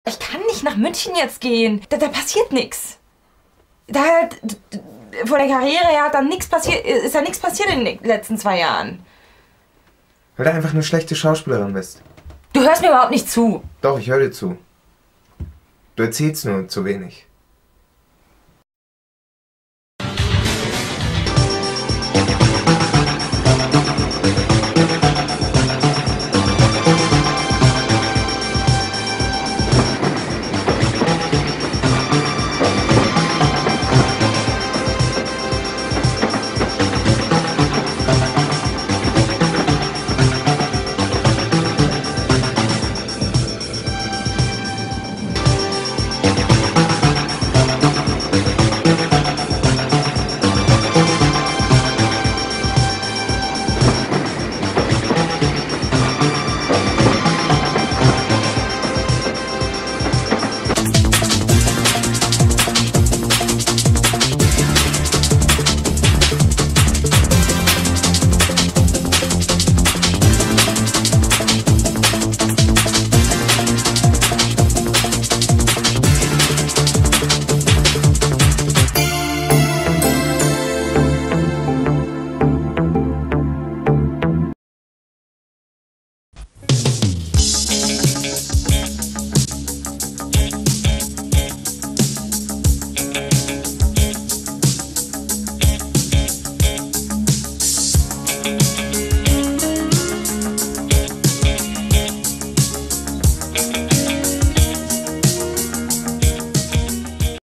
Ich kann nicht nach München jetzt gehen. Da passiert nichts. Von der Karriere her hat dann nichts passiert, ist ja nichts passiert in den letzten 2 Jahren. Weil du einfach eine schlechte Schauspielerin bist. Du hörst mir überhaupt nicht zu. Doch, ich höre dir zu. Du erzählst nur zu wenig.